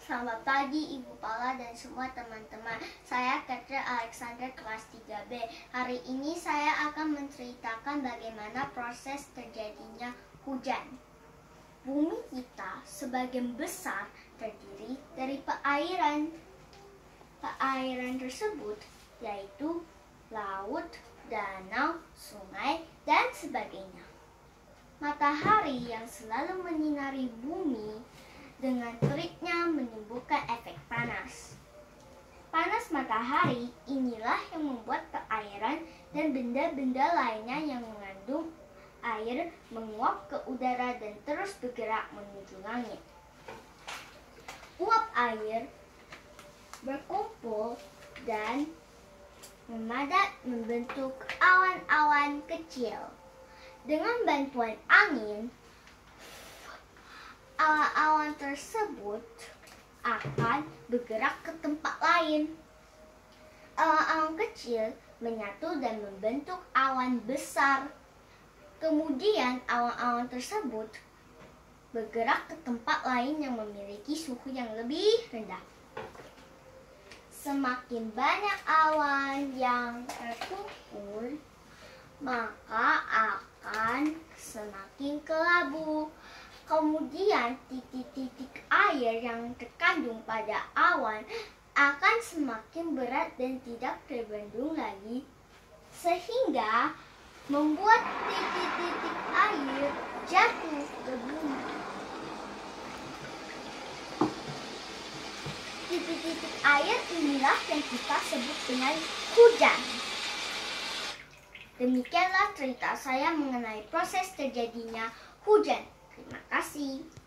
Selamat pagi Ibu Paula dan semua teman-teman. Saya Catherine Alexander kelas 3B. Hari ini saya akan menceritakan bagaimana proses terjadinya hujan. Bumi kita sebagian besar terdiri dari perairan. Perairan tersebut yaitu laut, danau, sungai, dan sebagainya. Matahari yang selalu menyinari bumi dengan teriknya menimbulkan efek panas. Panas matahari inilah yang membuat perairan dan benda-benda lainnya yang mengandung air menguap ke udara dan terus bergerak menuju langit. Uap air berkumpul dan memadat membentuk awan-awan kecil. Dengan bantuan angin, awan-awan tersebut akan bergerak ke tempat lain. Awan-awan kecil menyatu dan membentuk awan besar. Kemudian awan-awan tersebut bergerak ke tempat lain yang memiliki suhu yang lebih rendah. Semakin banyak awan yang terkumpul, maka akan semakin kelabu. Kemudian titik-titik air yang terkandung pada awan akan semakin berat dan tidak terbendung lagi, sehingga membuat titik-titik air jatuh ke bumi. Titik-titik air inilah yang kita sebut dengan hujan. Demikianlah cerita saya mengenai proses terjadinya hujan. Terima kasih.